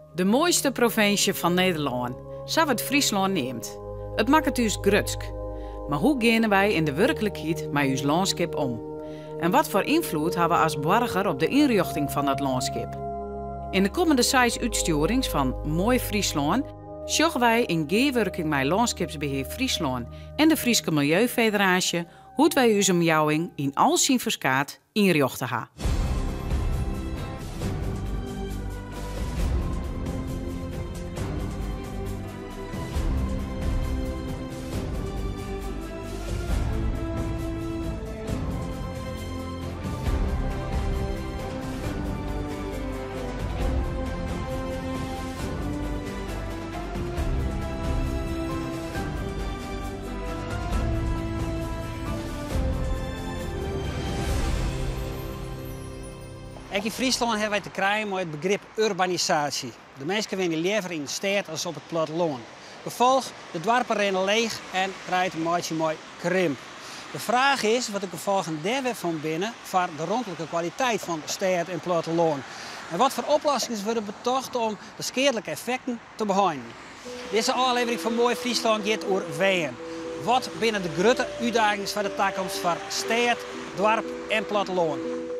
De mooiste provincie van Nederland, zo wordt Friesland neemt. Het maakt het dus grutsk. Maar hoe gaan wij in de werkelijkheid met ons landschap om? En wat voor invloed hebben we als burger op de inrichting van dat landschap? In de komende 6 uitstuurings van Mooi Friesland zoeken wij in gewerking met Landschapsbeheer Friesland en de Frieske Milieufederatie hoe wij onze omjouwing in al zijn verskaat inrichten hebben. Ook in Friesland hebben wij te krijgen met het begrip urbanisatie. De mensen wonen liever in de stad als op het platteland. Gevolg, de dorpen rennen leeg en krijgt een maatje mooi krimp. De vraag is wat de gevolgen daarvan van binnen voor de rondelijke kwaliteit van de stad en platteland. En wat voor oplossingen worden betocht om de schadelijke effecten te behouden. Deze aflevering van Mooi Friesland gaat over wegen. Wat binnen de grote uitdagingen voor de toekomst voor stad, dorp en platteland.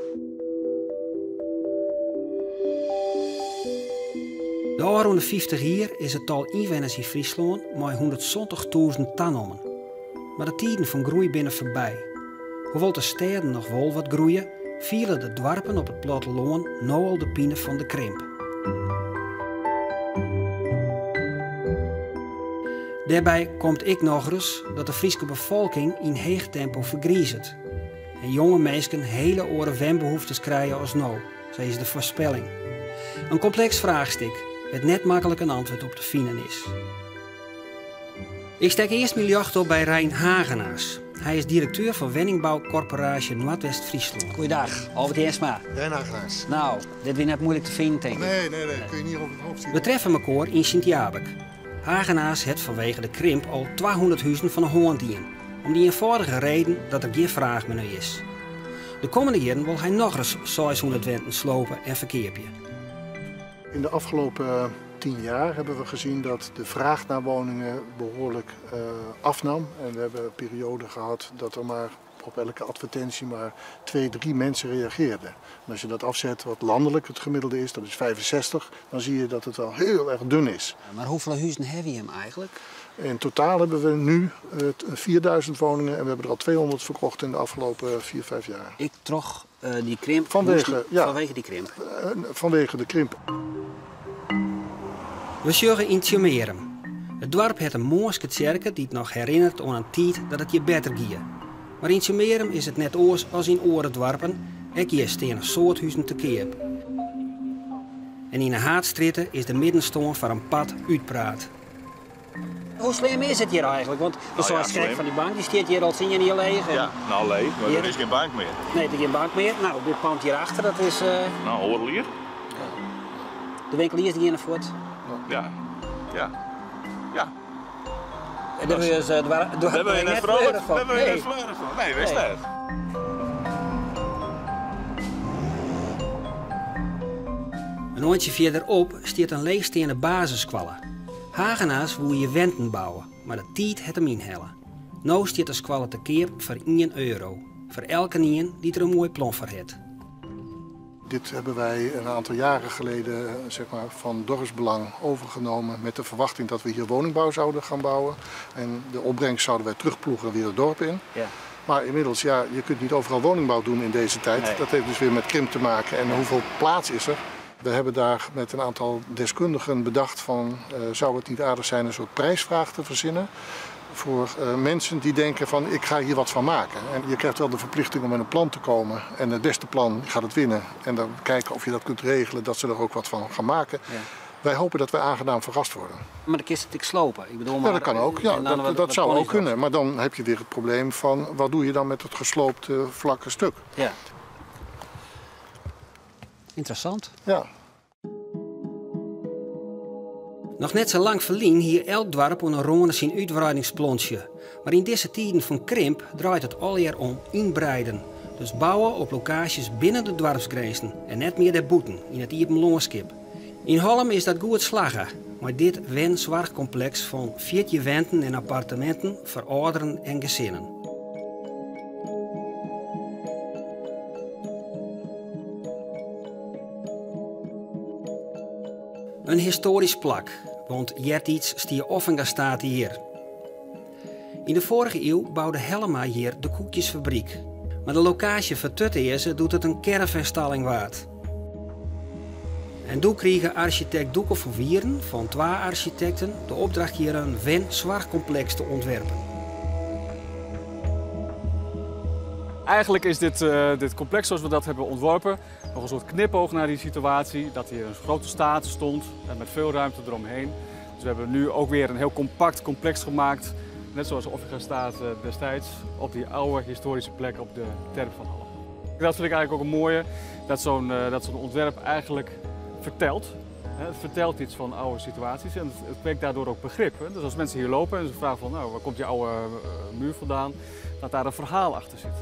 De afgelopen 50 jaar is het tal inwoners in Friesland met 170.000 tanommen. Maar de tijden van groei binnen voorbij. Hoewel de steden nog wel wat groeien, vielen de dorpen op het platteland nu al de pine van de krimp. Daarbij komt ik nog eens dat de Friese bevolking in heeg tempo vergriezet. En jonge mensen hele oren wenbehoeftes krijgen als nou, zo is de voorspelling. Een complex vraagstuk. Het net makkelijk een antwoord op te vinden is. Ik steek eerst mijn jacht op bij Rijn Hagenaars. Hij is directeur van Woningbouwcorporatie Noordwest-Friesland. Goeiedag, Albert Jensma. Rijn Hagenaars. Nou, dit is net moeilijk te vinden, denk ik. Nee, kun je niet over het hoofd zien. We treffen elkaar in Sint-Jabek. Hagenaars heeft vanwege de krimp al 200 huizen van een hoorndien. Om die eenvoudige reden dat er geen vraag meer naar is. De komende jaren wil hij nog eens 600 wenten slopen en verkeerpje. In de afgelopen 10 jaar hebben we gezien dat de vraag naar woningen behoorlijk afnam. En we hebben een periode gehad dat er maar op elke advertentie maar 2, 3 mensen reageerden. En als je dat afzet wat landelijk het gemiddelde is, dat is 65, dan zie je dat het wel heel erg dun is. Maar hoeveel huizen heb je hem eigenlijk? In totaal hebben we nu 4000 woningen en we hebben er al 200 verkocht in de afgelopen 4, 5 jaar. Ik trog die krimp vanwege die krimp? Vanwege de krimp. We zorgen in Tjemerum. Het dorp heeft een mooie kerk die het nog herinnert aan een tijd dat het je beter ging. Maar in Tjemerum is het net oors als in andere dorpen. Ook hier staan een soort huizen te keer. En in de Haatstritten is de middenstoon van een pad uitpraat. Hoe slim is het hier eigenlijk? Want zoals kijk van die bank, die staat hier al 10 jaar niet leeg. Ja, nou leeg, maar er is geen bank meer. Nee, er is geen bank meer. Nou, dit pand hierachter, dat is... Nou, Horelier. De winkeliers die hier naar voort. Ja. En daar hebben we net fleuren van. Nee, wist het. Een oortje verderop staat een leegstaande basisschool. Hagenaars wil je wenten bouwen, maar de tijd het hem inhellen. Nu staat de school te keer voor €1. Voor elke nien die er een mooi plan voor heeft. Dit hebben wij een aantal jaren geleden van dorpsbelang overgenomen met de verwachting dat we hier woningbouw zouden gaan bouwen. En de opbrengst zouden wij terugploegen weer het dorp in. Ja. Maar inmiddels, ja, je kunt niet overal woningbouw doen in deze tijd. Nee. Dat heeft dus weer met krimp te maken. En hoeveel plaats is er? We hebben daar met een aantal deskundigen bedacht van, zou het niet aardig zijn een soort prijsvraag te verzinnen voor mensen die denken van ik ga hier wat van maken. En je krijgt wel de verplichting om met een plan te komen en het beste plan gaat het winnen. En dan kijken of je dat kunt regelen dat ze er ook wat van gaan maken. Ja. Wij hopen dat wij aangenaam verrast worden. Maar dan is het slopen. Ik bedoel, maar, ja, dat kan ook. Ja, dat zou ook kunnen. Maar dan heb je weer het probleem van wat doe je dan met het gesloopte vlakke stuk. Ja. Interessant. Ja. Nog net zo lang verlien hier elk dorp een ronde zijn uitbreidingsplonsje. Maar in deze tijden van krimp draait het alweer om inbreiden. Dus bouwen op locaties binnen de dorpsgrenzen en net meer daarbuiten in het open landschap. In Holm is dat goed slagen, maar dit wen-zorgcomplex van 14 wenten en appartementen voor ouderen en gezinnen. Een historisch plak, want Jertiets stier Offinga staat hier. In de vorige eeuw bouwde Helma hier de koekjesfabriek. Maar de locatie voor Tutteerse doet het een caravanstalling waard. En toen kreeg architect Doeke van Wieren van 2 architecten de opdracht hier een wen-zorgcomplex te ontwerpen. Eigenlijk is dit complex zoals we dat hebben ontworpen nog een soort knipoog naar die situatie. Dat hier een grote staat stond en met veel ruimte eromheen. Dus we hebben nu ook weer een heel compact complex gemaakt. Net zoals Offinga staat destijds op die oude historische plek op de terp van Halm. Dat vind ik eigenlijk ook een mooie, dat zo'n ontwerp eigenlijk vertelt. Het vertelt iets van oude situaties en het wekt daardoor ook begrip. Dus als mensen hier lopen en ze vragen van nou, waar komt die oude muur vandaan, dat daar een verhaal achter zit.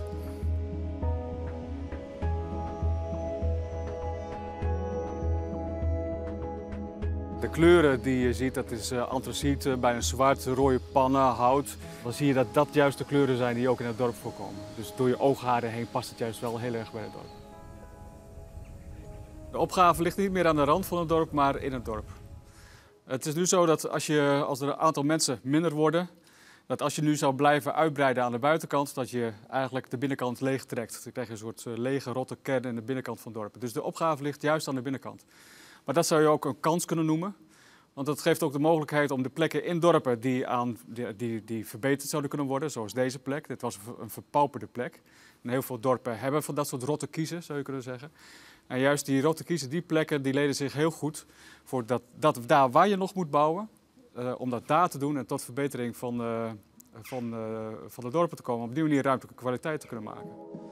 De kleuren die je ziet, dat is antraciet, bijna zwart, rode pannen, hout. Dan zie je dat dat juist de kleuren zijn die ook in het dorp voorkomen. Dus door je oogharen heen past het juist wel heel erg bij het dorp. De opgave ligt niet meer aan de rand van het dorp, maar in het dorp. Het is nu zo dat als er een aantal mensen minder worden, dat als je nu zou blijven uitbreiden aan de buitenkant, dat je eigenlijk de binnenkant leeg trekt. Dan krijg je een soort lege, rotte kern in de binnenkant van het dorp. Dus de opgave ligt juist aan de binnenkant. Maar dat zou je ook een kans kunnen noemen. Want dat geeft ook de mogelijkheid om de plekken in dorpen die verbeterd zouden kunnen worden, zoals deze plek. Dit was een verpauperde plek. En heel veel dorpen hebben van dat soort rotte kiezen, zou je kunnen zeggen. En juist die rotte kiezen, die plekken, die leden zich heel goed voor dat daar waar je nog moet bouwen, om dat daar te doen en tot verbetering van de dorpen te komen. Op die manier ruimtelijke kwaliteit te kunnen maken.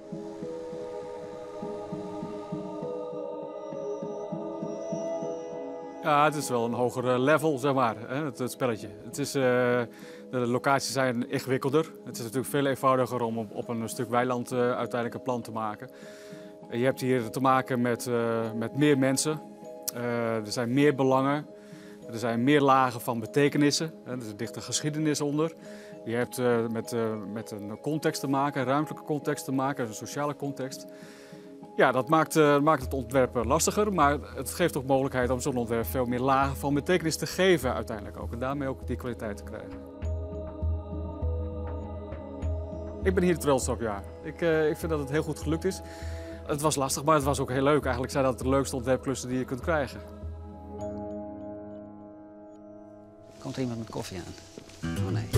Ja, het is wel een hoger level, zeg maar, het spelletje. De locaties zijn ingewikkelder. Het is natuurlijk veel eenvoudiger om op een stuk weiland uiteindelijk een plan te maken. Je hebt hier te maken met meer mensen. Er zijn meer belangen. Er zijn meer lagen van betekenissen. Er ligt een geschiedenis onder. Je hebt met een context te maken, een ruimtelijke context te maken, een sociale context. Ja, dat maakt het ontwerp lastiger, maar het geeft ook mogelijkheid om zo'n ontwerp veel meer lagen van betekenis te geven uiteindelijk ook. En daarmee ook die kwaliteit te krijgen. Ik ben hier trots op, ja. Ik vind dat het heel goed gelukt is. Het was lastig, maar het was ook heel leuk. Eigenlijk zijn dat de leukste ontwerpklussen die je kunt krijgen. Komt er iemand met koffie aan? Oh nee.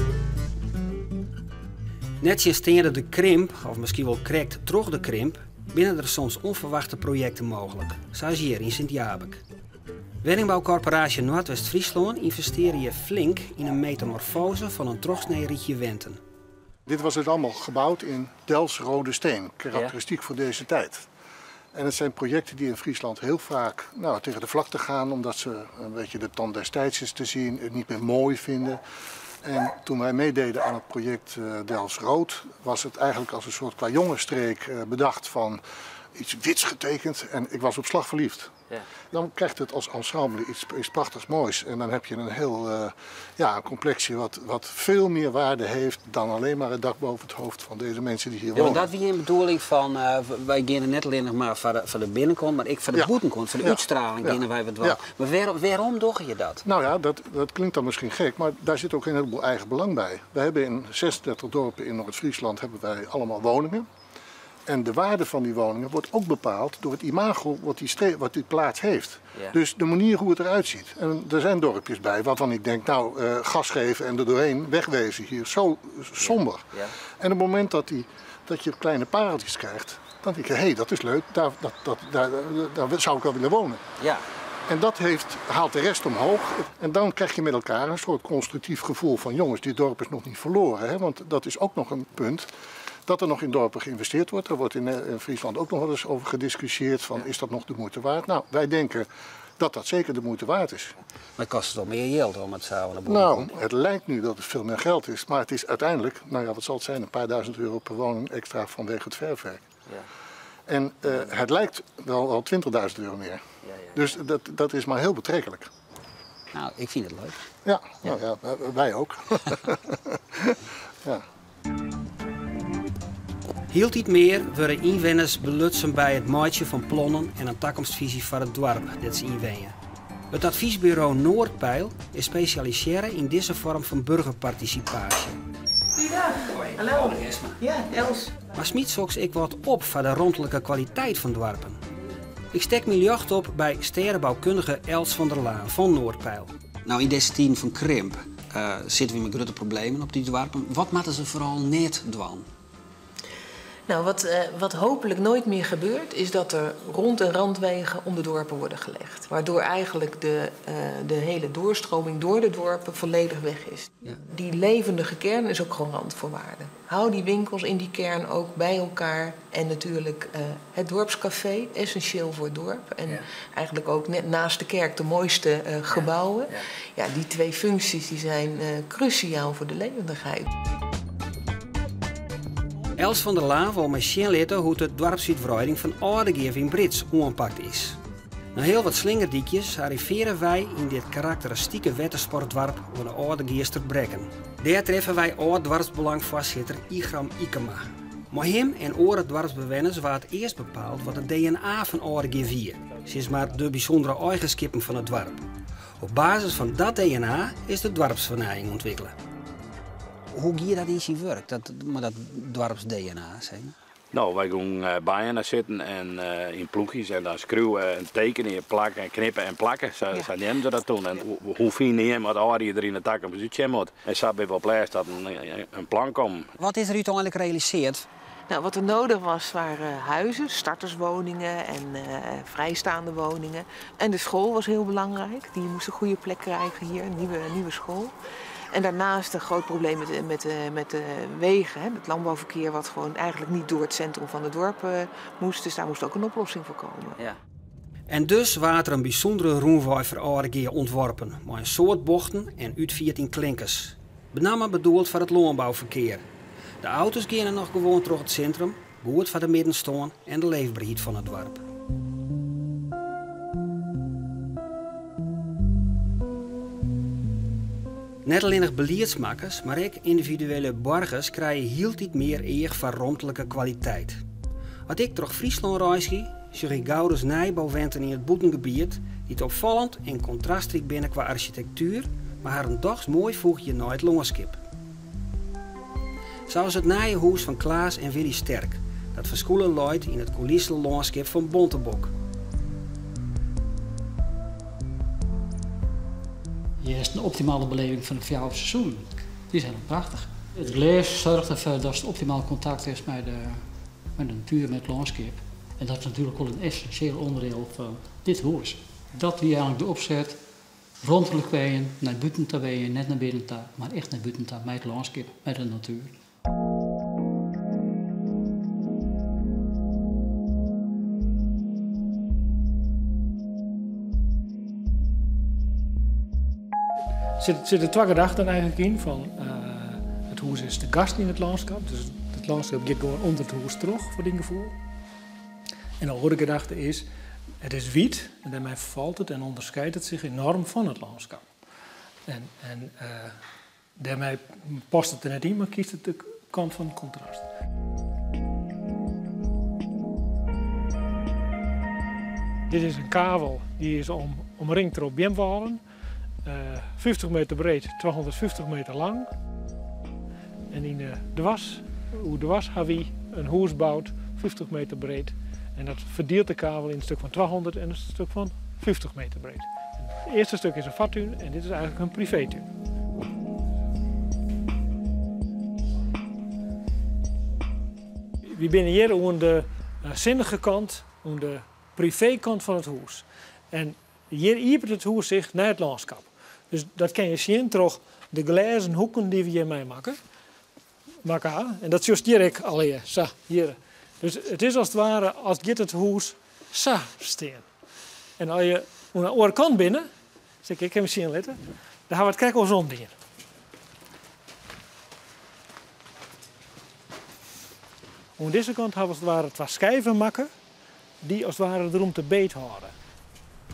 Net als de krimp, of misschien wel correct terug de krimp, binnen er soms onverwachte projecten mogelijk, zoals hier in Sint-Jabek. Woningbouwcorporatie Noordwest-Friesland investeerde je flink in een metamorfose van een terugsnee rietje Wenten. Dit was dus allemaal gebouwd in Delfts-rode steen, karakteristiek voor deze tijd. En het zijn projecten die in Friesland heel vaak tegen de vlakte gaan, omdat ze een beetje de tand destijds is te zien, het niet meer mooi vinden. En toen wij meededen aan het project Delfts-Rood, was het eigenlijk als een soort qua jongenstreek bedacht van iets wits getekend en ik was op slag verliefd. Ja. Dan krijgt het als ensemble iets prachtigs moois en dan heb je een heel een complexie wat veel meer waarde heeft dan alleen maar het dak boven het hoofd van deze mensen die hier wonen. Dat was een bedoeling van, wij gaan net alleen nog maar voor de binnenkant, maar ik voor de buitenkant, voor de uitstraling gaan wij wat wel. Maar waarom doe je dat? Nou ja, dat klinkt dan misschien gek, maar daar zit ook een heleboel eigen belang bij. We hebben in 36 dorpen in Noord-Friesland hebben wij allemaal woningen. En de waarde van die woningen wordt ook bepaald door het imago wat die plaats heeft. Ja. Dus de manier hoe het eruit ziet. En er zijn dorpjes bij waarvan ik denk, gas geven en er doorheen wegwezen hier, zo somber. Ja. Ja. En op het moment dat je kleine pareltjes krijgt, dan denk je, hé, dat is leuk, daar zou ik wel willen wonen. Ja. En dat haalt de rest omhoog. En dan krijg je met elkaar een soort constructief gevoel van, jongens, dit dorp is nog niet verloren. Hè? Want dat is ook nog een punt. Dat er nog in dorpen geïnvesteerd wordt. Er wordt in Friesland ook nog wel eens over gediscussieerd van is dat nog de moeite waard? Nou, wij denken dat dat zeker de moeite waard is. Maar het kost wel meer geld om het samen te Nou, het lijkt nu dat het veel meer geld is, maar het is uiteindelijk, wat zal het zijn, een paar duizend euro per woning extra vanwege het verfwerk. Ja. En het lijkt wel 20.000 euro meer. Dus dat is maar heel betrekkelijk. Nou, ik vind het leuk. Ja, nou ja, wij ook. Ja. Hield niet meer worden inwoners belutsen bij het maatje van plannen en een toekomstvisie voor het dorp dat ze inwonen. Het adviesbureau Noordpeil is specialiseren in deze vorm van burgerparticipatie. Goeiedag. Hallo. Ja, Els. Maar Smit zocht ik wat op voor de rondelijke kwaliteit van dorpen. Ik steek mijn jacht op bij stedenbouwkundige Els van der Laan van Noordpeil. Nou, in deze tien van krimp zitten we met grote problemen op die dorpen. Wat moeten ze vooral niet doen? Nou, wat hopelijk nooit meer gebeurt, is dat er rond- en randwegen om de dorpen worden gelegd. Waardoor eigenlijk de hele doorstroming door de dorpen volledig weg is. Ja. Die levendige kern is ook gewoon randvoorwaarde. Hou die winkels in die kern ook bij elkaar. En natuurlijk het dorpscafé, essentieel voor het dorp. En eigenlijk ook net naast de kerk de mooiste gebouwen. Ja, die twee functies die zijn cruciaal voor de levendigheid. Els van der Laan wil mij zien laten hoe de dorpsuitbreiding van Oudegeer in Brits aangepakt is. Na heel wat slingerdiekjes arriveren wij in dit karakteristieke watersportdorp van de Oudegeerster Brekken. Daar treffen wij oud-dorpsbelangvoorzitter Igram Ikema. Maar hem en andere dorpsbewoners werd het eerst bepaald wat het DNA van Oudegeer vier. Sinds maar de bijzondere eigenschappen van het dorp. Op basis van dat DNA is de dorpsvernijing ontwikkelen. Hoe ga je dat in zijn werk, dat dorps-DNA zijn? Nou, wij gaan bijna zitten en in ploegjes en dan schreeuwen en tekenen en plakken en knippen en plakken. Zo nemen ze dat toen. En hoe fijn nemen wat Arie er in de tak op zit moet. En zo bij wel plaats dat een plan komt. Wat is er uiteindelijk gerealiseerd? Nou, wat er nodig was waren huizen, starterswoningen en vrijstaande woningen. En de school was heel belangrijk. Die moest een goede plek krijgen hier, een nieuwe school. En daarnaast een groot probleem met de wegen, het landbouwverkeer, wat gewoon eigenlijk niet door het centrum van het dorp moest. Dus daar moest ook een oplossing voor komen. Ja. En dus werd er een bijzondere roenweg voor Oudegeer ontworpen, met een soort bochten en uitviert in klinkers. Met name bedoeld voor het landbouwverkeer. De auto's gaan nog gewoon door het centrum, goed voor de middenstoon en de leefbaarheid van het dorp. Net alleen nog beleidsmakers, maar ook individuele burgers krijgen heel iets meer eer van rondelijke kwaliteit. Als ik door Friesland reis, zag ik gouders nijbouwwenten in het boetengebied die het opvallend en contrastrijk binnen qua architectuur, maar haar een dags mooi voegje naar het landschap. Zoals het nieuwe huis van Klaas en Willy Sterk, dat verscholen luidt in het coulissenlandschap van Bontebok. Je hebt een optimale beleving van het seizoen. Die zijn prachtig. Het glas zorgt ervoor dat het optimaal contact is met de natuur, met het landschap. En dat is natuurlijk wel een essentieel onderdeel van dit huis. Dat wie eigenlijk de opzet, rondelijk weien, naar buiten te weien, net naar binnen te, maar echt naar buiten te, met het landschap, met de natuur. Er zitten twee gedachten eigenlijk in. Het huis is de gast in het landschap. Dus het landschap gaat gewoon onder het huis terug, voor die gevoel. En de andere gedachte is, het is wit en daarmee valt het en onderscheidt het zich enorm van het landschap. En daarmee past het er net in, maar kiest het de kant van het contrast. Dit is een kavel die is omringd door biemwalen. 50 meter breed, 250 meter lang. En in de was hebben we een huis gebouwd, 50 meter breed. En dat verdeelt de kabel in een stuk van 200 en een stuk van 50 meter breed. Het eerste stuk is een vattuin en dit is eigenlijk een privétuin. We binnen hier aan de zinnige kant, aan de privékant van het huis. En hier iepert het huis zich naar het landschap. Dus dat kan je zien door de glazen hoeken die we hiermee maken. En dat is hier al hier. Zo, hier. Dus het is als het ware als het huis zo staan. En als je aan de andere kant binnen, zeg ik hem zien letten, dan gaan we het kijken als zon hier. Aan deze kant hebben we als het ware twee schijven maken die als het ware de ruimte beet houden.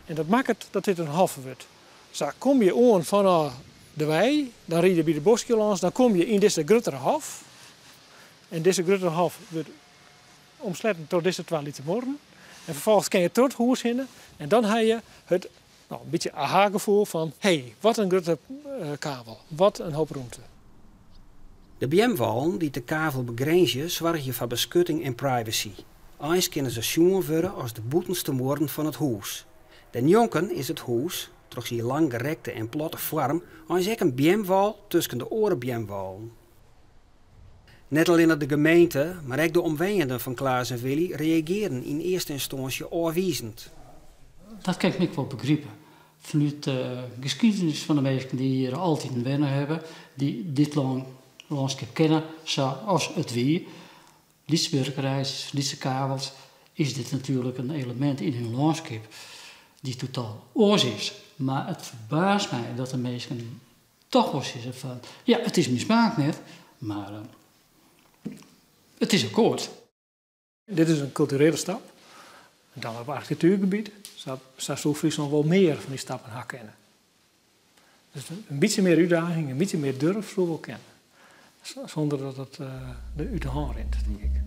En dat maakt dat dit een hof wordt. Zo kom je aan van de wei, dan rijd je bij de bosje langs, dan kom je in deze grotere hof. En deze grotere hof wordt omsletten tot deze 2 liter morgen. En vervolgens kan je tot het huis heen en dan heb je het een beetje aha-gevoel van hé, wat een grote kavel, wat een hoop ruimte. De BM-wallen die de kavel begrenzen zorgen voor beschutting en privacy. Eens kunnen ze zien worden als de boetenste woorden van het huis. Den jonken is het huis, trots die lang gerekte en platte vorm, eens ook een BM-wal tussen de oren BM-wallen. Net alleen de gemeente, maar ook de omwonenden van Klaas en Willy reageren in eerste instantie afwijzend. Dat kan ik me wel begrijpen. Vanuit de geschiedenis van de mensen die hier altijd een wennen hebben, die dit landschap kennen, zoals het wie, Lietse burgerreis, Lietse kavels, is dit natuurlijk een element in hun landschap die totaal oors is. Maar het verbaast mij dat de mensen toch wel zeggen van, ja, het is mismaakt net, maar het is akkoord. Dit is een culturele stap. En dan op het architectuurgebied zou Friesland wel meer van die stappen herkennen. Dus een beetje meer uitdaging, een beetje meer durf zo wel kennen. Zonder dat het uit de hand rent, denk ik.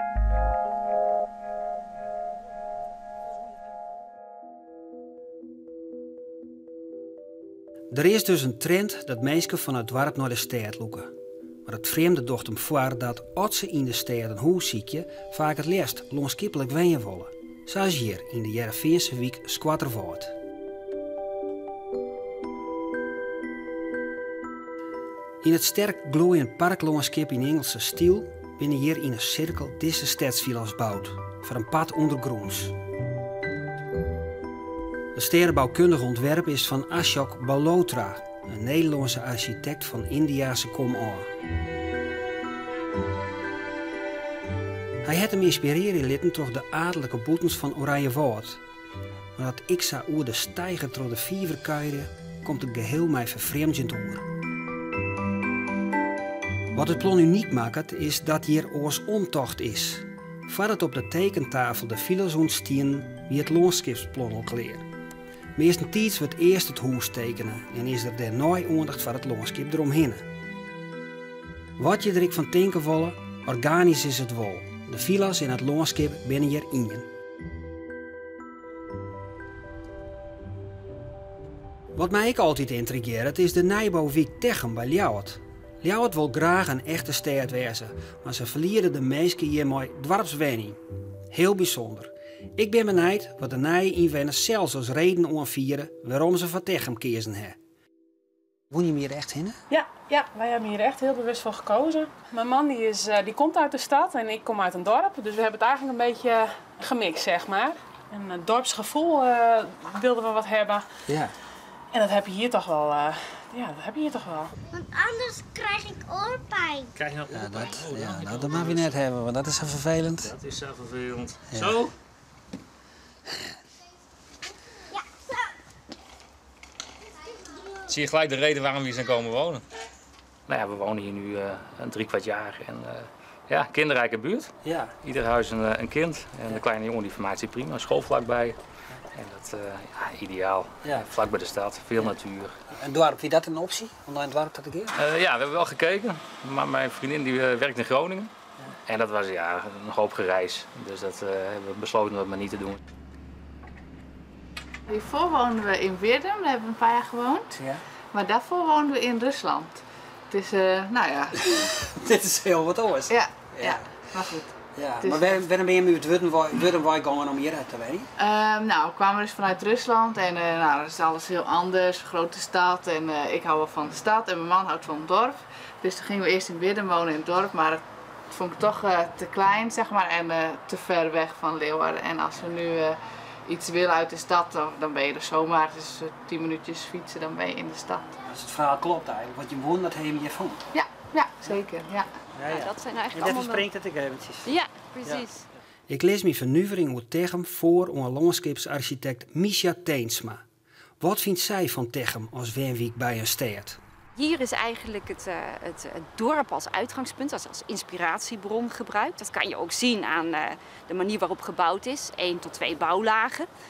Er is dus een trend dat mensen van het dorp naar de stad loeken. Maar het vreemde docht hem voor dat als ze in de stad een huis ziekje vaak het liefst landskippelijk wenjen willen. Zoals hier in de Jereveense wijk Squatterwoord. In het sterk glooiend parklandschap in Engelse stijl binnen hier in een cirkel deze stadsvilla's bouwd, voor een pad ondergronds. Het stedenbouwkundig ontwerp is van Ashok Balhotra, een Nederlandse architect van Indiase komaf. Hij had hem inspireren litten door de adellijke boetens van Oranjewoud. Maar dat ik zou oer de stijger door de vieverkuieren, komt het geheel mij vervreemdend door. Wat het plan uniek maakt, is dat hier oors ontocht is. Voordat op de tekentafel de files ontstien wie het landschapsplan al kleer. Meestentijds wordt eerst het huis tekenen en is er daarna aandacht voor het landschap eromheen. Wat je er ik van denken willen, organisch is het wel. De villa's en het landschap binnen hier in. Wat mij ook altijd intrigeert is de nijbouwwijk Techem bij Ljouwert. Ljouwert wil graag een echte stad wezen, maar ze verlieren de mensen hiermee dwarpswenning. Heel bijzonder. Ik ben benieuwd wat de nieuwe inwoners zelfs als reden aanvieren waarom ze voor Techem kiezen hebben. Woon je hier echt in? Ja, wij hebben hier echt heel bewust voor gekozen. Mijn man die komt uit de stad en ik kom uit een dorp. Dus we hebben het eigenlijk een beetje gemixt, zeg maar. Een dorpsgevoel wilden we wat hebben. Ja. En dat heb je hier toch wel. Want anders krijg ik oorpijn. Krijg je nou oorpijn? Dat mag we net hebben, want dat is zo vervelend. Dat is zo vervelend. Ja. Zo? Zie je gelijk de reden waarom we hier zijn komen wonen? Nou ja, we wonen hier nu een 3/4 jaar en kinderrijke buurt. Ja. Ieder huis een kind en de kleine jongen die vermaakt zich prima, school vlakbij. En dat ideaal, vlak bij de stad, veel natuur. Een dorp, wie dat een optie om naar een dorp te gaan? Ja, we hebben wel gekeken, maar mijn vriendin die werkt in Groningen. Ja. En dat was een hoop gereis, dus dat hebben we besloten dat maar niet te doen. Hiervoor woonden we in Weerdum, daar hebben we een paar jaar gewoond. Ja. Maar daarvoor woonden we in Rusland. Het is, Dit is heel wat anders. Ja, maar goed. Ja, maar waarom ben je uit Württemberg gegaan om hier te wonen? We kwamen dus vanuit Rusland en dat is alles heel anders, een grote stad. En ik hou wel van de stad en mijn man houdt van het dorp. Dus toen gingen we eerst in Weerdum wonen in het dorp, maar dat vond ik toch te klein, zeg maar, en te ver weg van Leeuwarden. En als we nu iets willen uit de stad, dan ben je er zomaar, dus 10 minuutjes fietsen, dan ben je in de stad. Als het verhaal klopt eigenlijk, wat je woont, dat heb je je van. Ja, zeker. Ja. Ja, dat zijn eigenlijk en allemaal... dat verspringt het ik eventjes. Ja, precies. Ja. Ik lees mijn vernuvering uit Techem voor aan landschapsarchitect Misha Teensma. Wat vindt zij van Techem als woonwijk bij een stad? Hier is eigenlijk het dorp als uitgangspunt, als inspiratiebron gebruikt. Dat kan je ook zien aan de manier waarop gebouwd is. 1 tot 2 bouwlagen.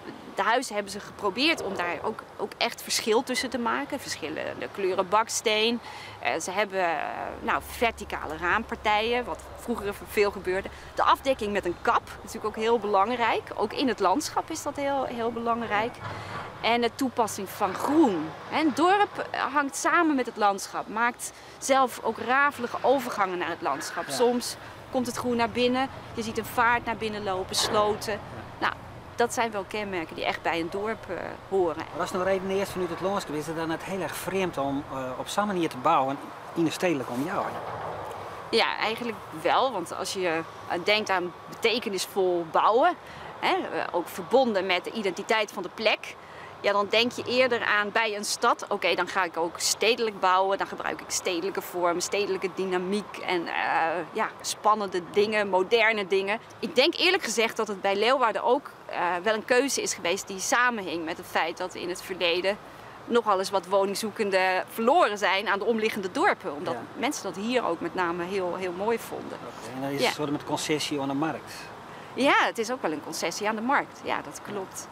de huizen hebben ze geprobeerd om daar ook echt verschil tussen te maken. Verschillende kleuren baksteen. Ze hebben verticale raampartijen, wat vroeger veel gebeurde. De afdekking met een kap, natuurlijk ook heel belangrijk. Ook in het landschap is dat heel belangrijk. En de toepassing van groen. Het dorp hangt samen met het landschap. Maakt zelf ook rafelige overgangen naar het landschap. Ja. Soms komt het groen naar binnen. Je ziet een vaart naar binnen lopen, sloten. Ja. Nou, dat zijn wel kenmerken die echt bij een dorp horen. Maar als nou reden eerst vanuit het landschap is het dan net heel erg vreemd om op zo'n manier te bouwen in een stedelijk omjouwing? Ja, eigenlijk wel. Want als je denkt aan betekenisvol bouwen, ook verbonden met de identiteit van de plek, ja, dan denk je eerder aan bij een stad. Oké, dan ga ik ook stedelijk bouwen. Dan gebruik ik stedelijke vormen, stedelijke dynamiek en spannende dingen, moderne dingen. Ik denk eerlijk gezegd dat het bij Leeuwarden ook wel een keuze is geweest die samenhing met het feit dat in het verleden nogal eens wat woningzoekenden verloren zijn aan de omliggende dorpen. Omdat mensen dat hier ook met name heel mooi vonden. En dan is het een soort met concessie aan de markt. Ja, het is ook wel een concessie aan de markt. Ja, dat klopt.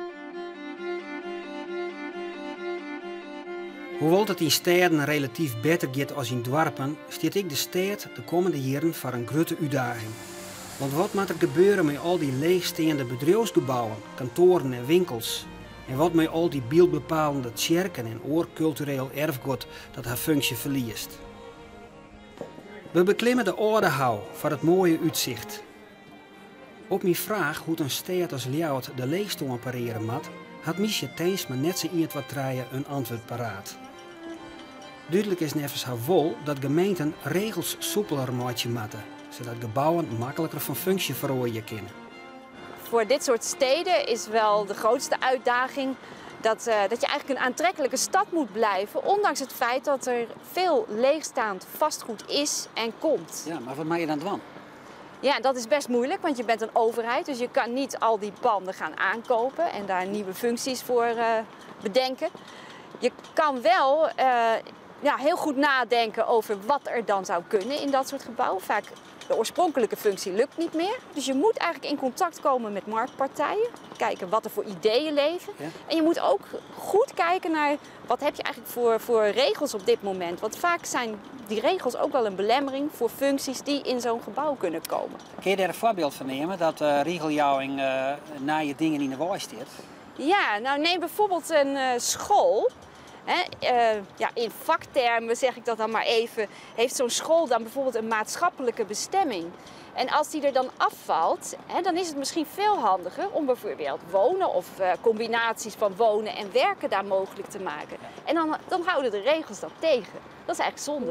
Hoewel het in steden relatief beter gaat als in dorpen, staat ik de stad de komende jaren voor een grote uitdaging. Want wat moet er gebeuren met al die leegstaande bedrijfsgebouwen, kantoren en winkels? En wat met al die beeldbepalende kerken en oorcultureel erfgoed dat haar functie verliest? We beklimmen de Oudehouw voor het mooie uitzicht. Op mijn vraag hoe een stad als Ljouwert de leegstoom pareren moet, had Miesje Teensma net zo iemand wat treien een antwoord paraat. Duidelijk is nevens haar wol dat gemeenten regels soepeler maken moeten, zodat gebouwen makkelijker van functie verrooien kunnen. Voor dit soort steden is wel de grootste uitdaging dat je eigenlijk een aantrekkelijke stad moet blijven, ondanks het feit dat er veel leegstaand vastgoed is en komt. Ja, maar wat maak je dan doen? Ja, dat is best moeilijk, want je bent een overheid, dus je kan niet al die panden gaan aankopen en daar nieuwe functies voor bedenken. Je kan wel heel goed nadenken over wat er dan zou kunnen in dat soort gebouwen. Vaak de oorspronkelijke functie lukt niet meer. Dus je moet eigenlijk in contact komen met marktpartijen. Kijken wat er voor ideeën leven. Ja. En je moet ook goed kijken naar wat heb je eigenlijk voor regels op dit moment. Want vaak zijn die regels ook wel een belemmering voor functies die in zo'n gebouw kunnen komen. Kun je daar een voorbeeld van nemen dat regeljouwing na je dingen in de waai staat? Ja, nou neem bijvoorbeeld een school. In vaktermen zeg ik dat dan maar even, heeft zo'n school dan bijvoorbeeld een maatschappelijke bestemming. En als die er dan afvalt, dan is het misschien veel handiger om bijvoorbeeld wonen of combinaties van wonen en werken daar mogelijk te maken. En dan houden de regels dat tegen. Dat is eigenlijk zonde.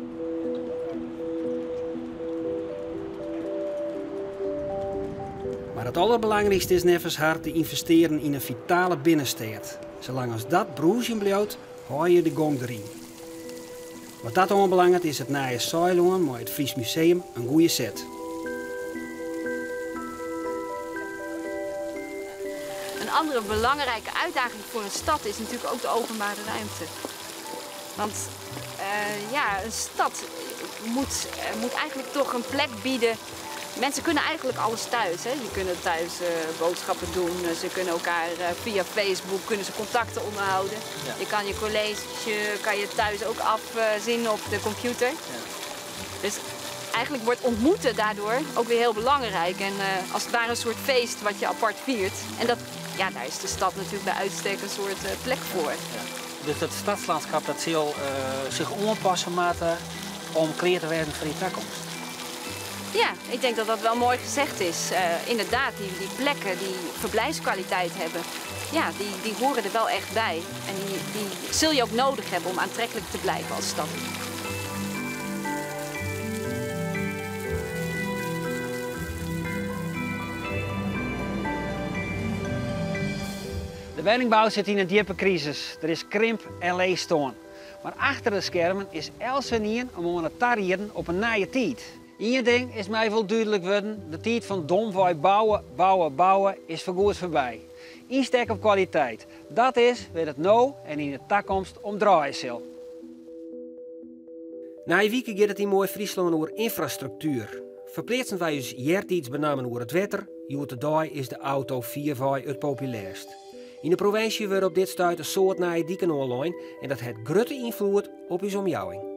Maar het allerbelangrijkste is nevens haar te investeren in een vitale binnenstad. Zolang als dat broesje blijft, hou je de gong erin. Wat dat onbelangrijk is het naaie Sailoon met het Fries Museum een goede set. Een andere belangrijke uitdaging voor een stad is natuurlijk ook de openbare ruimte. Want een stad moet eigenlijk toch een plek bieden. Mensen kunnen eigenlijk alles thuis. Je kunnen thuis boodschappen doen. Ze kunnen elkaar via Facebook contacten onderhouden. Ja. Je kan je college thuis ook afzien op de computer. Ja. Dus eigenlijk wordt ontmoeten daardoor ook weer heel belangrijk. En als het ware een soort feest wat je apart viert. En daar is de stad natuurlijk bij uitstek een soort plek voor. Ja. Dus dat stadslandschap dat zal zich aanpassen om klaar te werden voor die toekomst. Ja, ik denk dat dat wel mooi gezegd is. Inderdaad, die plekken die verblijfskwaliteit hebben, die horen er wel echt bij. En die zul je ook nodig hebben om aantrekkelijk te blijven als stad. De woningbouw zit in een diepe crisis. Er is krimp en leegstoon. Maar achter de schermen is Elsenien om aan het tarrieren op een nieuwe tijd. Eén ding is mij wel duidelijk geworden. De tijd van domwij bouwen is voorgoed voorbij. Insteek op kwaliteit. Dat is waar het nou en in de toekomst om draaien zal. Na een week gaat het in mooi Friesland over infrastructuur. Verplaatsen wij ons iets benamen over het wetter, Joertedij is de auto 4x het populairst. In de provincie wordt op dit stuit een soort nieuwe dieken online en dat heeft grote invloed op uw omjouwing.